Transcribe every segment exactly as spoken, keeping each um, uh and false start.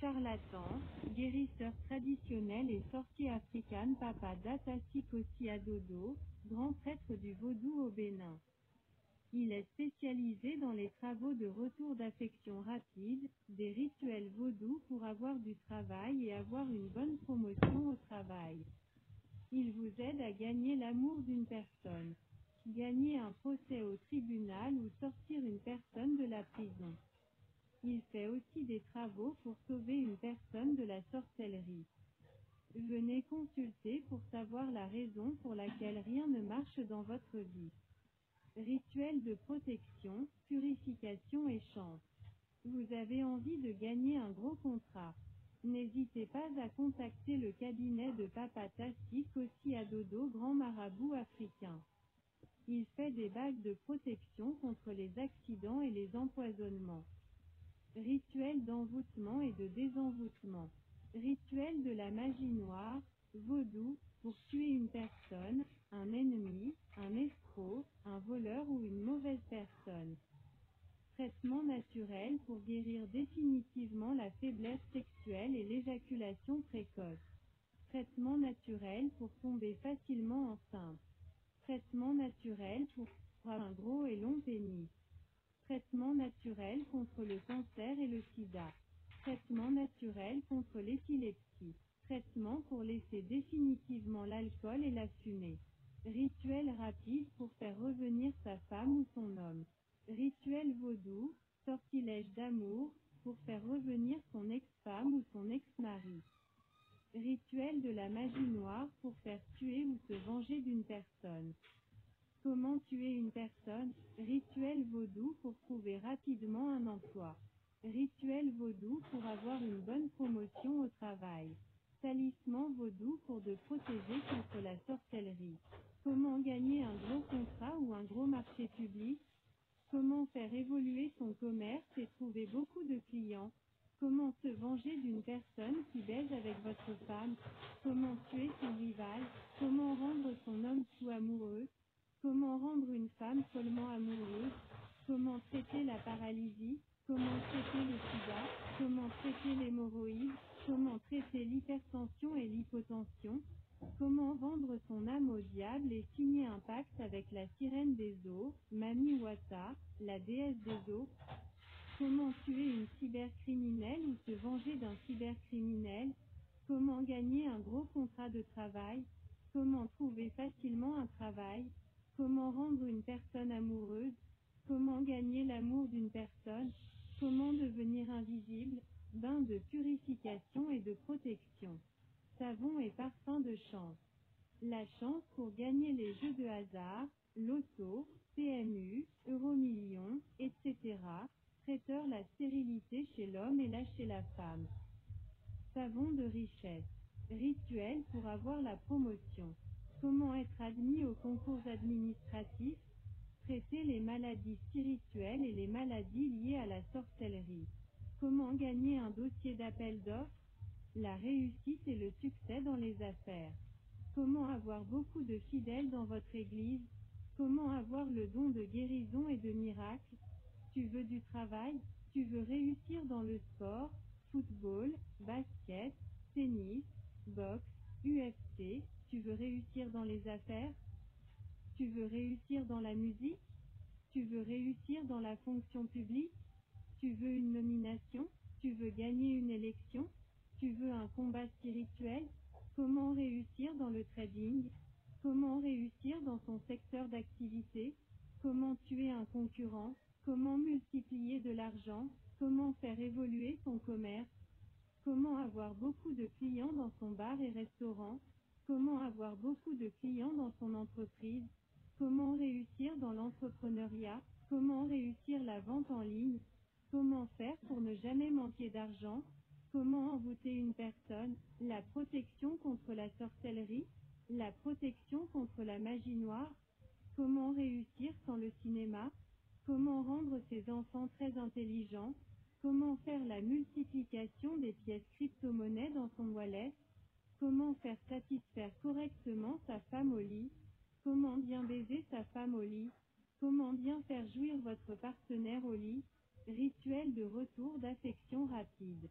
charlatan, guérisseur traditionnel et sorcier africain Papa Datassi Kossi Adodo, grand prêtre du vaudou au Bénin. Il est spécialisé dans les travaux de retour d'affection rapide, des rituels vaudous pour avoir du travail et avoir une bonne promotion au travail. Il vous aide à gagner l'amour d'une personne, gagner un procès au tribunal ou sortir une personne de la prison. Il fait aussi des travaux pour sauver une personne de la sorcellerie. Venez consulter pour savoir la raison pour laquelle rien ne marche dans votre vie. Rituel de protection, purification et chance. Vous avez envie de gagner un gros contrat. N'hésitez pas à contacter le cabinet de Papa Tassi Kossi Adodo, grand marabout africain. Il fait des bagues de protection contre les accidents et les empoisonnements. Rituel d'envoûtement et de désenvoûtement. Rituel de la magie noire, vaudou, pour tuer une personne, un ennemi, un escroc, un voleur ou une mauvaise personne. Traitement naturel pour guérir définitivement la faiblesse sexuelle et l'éjaculation précoce. Traitement naturel pour tomber facilement enceinte. Traitement naturel pour avoir un gros et long pénis. Traitement naturel contre le cancer et le sida. Traitement naturel contre l'épilepsie. Traitement pour laisser définitivement l'alcool et la fumée. Rituel rapide pour faire revenir sa femme ou son homme. Rituel vaudou, sortilège d'amour, pour faire revenir son ex-femme ou son ex-mari. Rituel de la magie noire pour faire tuer ou se venger d'une personne. Comment tuer une personne? Rituel vaudou pour trouver rapidement un emploi. Rituel vaudou pour avoir une bonne promotion au travail. Talisman vaudou pour de protéger contre la sorcellerie. Comment gagner un gros contrat ou un gros marché public? Comment faire évoluer son commerce et trouver beaucoup de clients? Comment se venger d'une personne qui baise avec votre femme? Comment tuer son rival? Comment rendre son homme fou amoureux? Comment rendre une femme follement amoureuse? Comment traiter la paralysie? Comment traiter le sida? Comment traiter l'hémorroïde? Comment traiter l'hypertension et l'hypotension? Comment vendre son âme au diable et signer un pacte avec la sirène des eaux, Mami Wata, la déesse des eaux? Comment tuer une cybercriminelle ou se venger d'un cybercriminel? Comment gagner un gros contrat de travail? Comment trouver facilement un travail? Comment rendre une personne amoureuse? Comment gagner l'amour d'une personne? Comment devenir invisible? Bain de purification et de protection. Savon et parfum de chance. La chance pour gagner les jeux de hasard, loto, P M U, Euromillions, et cetera. Traiteur la stérilité chez l'homme et la chez la femme. Savon de richesse. Rituel pour avoir la promotion. Comment être admis aux concours administratifs? Traiter les maladies spirituelles et les maladies liées à la sorcellerie. Comment gagner un dossier d'appel d'offres? La réussite et le succès dans les affaires. Comment avoir beaucoup de fidèles dans votre église? Comment avoir le don de guérison et de miracle? Tu veux du travail? Tu veux réussir dans le sport, football, basket, tennis, boxe, U F C? Tu veux réussir dans les affaires? Tu veux réussir dans la musique? Tu veux réussir dans la fonction publique? Tu veux une nomination? Tu veux gagner une élection? Tu veux un combat spirituel? Comment réussir dans le trading? Comment réussir dans son secteur d'activité? Comment tuer un concurrent? Comment multiplier de l'argent? Comment faire évoluer son commerce? Comment avoir beaucoup de clients dans son bar et restaurant? Comment avoir beaucoup de clients dans son entreprise? Comment réussir dans l'entrepreneuriat? Comment réussir la vente en ligne? Comment faire pour ne jamais manquer d'argent? Comment envoûter une personne? La protection contre la sorcellerie? La protection contre la magie noire? Comment réussir sans le cinéma? Comment rendre ses enfants très intelligents? Comment faire la multiplication des pièces crypto-monnaies dans son wallet? Comment faire satisfaire correctement sa femme au lit? Comment bien baiser sa femme au lit? Comment bien faire jouir votre partenaire au lit? Rituel de retour d'affection rapide.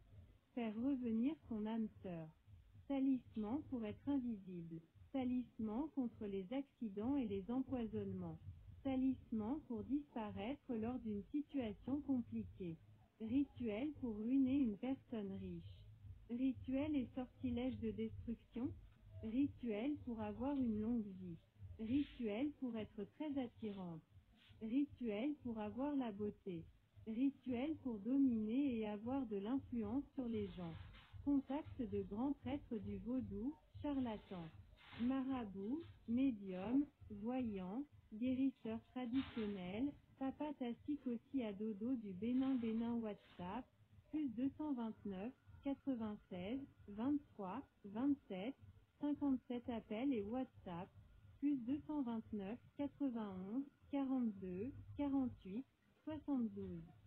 Faire revenir son âme sœur. Salissement pour être invisible. Salissement contre les accidents et les empoisonnements. Salissement pour disparaître lors d'une situation compliquée. Rituel pour ruiner une personne riche. Rituel et sortilège de destruction. Rituel pour avoir une longue vie. Rituel pour être très attirante. Rituel pour avoir la beauté. Rituel pour dominer et avoir de l'influence sur les gens. Contact de grands prêtres du vaudou, charlatans. Marabout, médium, voyant, guérisseur traditionnel, Papa Tassik aussi à dodo du Bénin Bénin WhatsApp, plus deux cent vingt-neuf, quatre-vingt-seize, vingt-trois, vingt-sept, cinquante-sept appels et WhatsApp, plus deux cent vingt-neuf, quatre-vingt-onze, quarante-deux, quarante-huit, soixante-douze.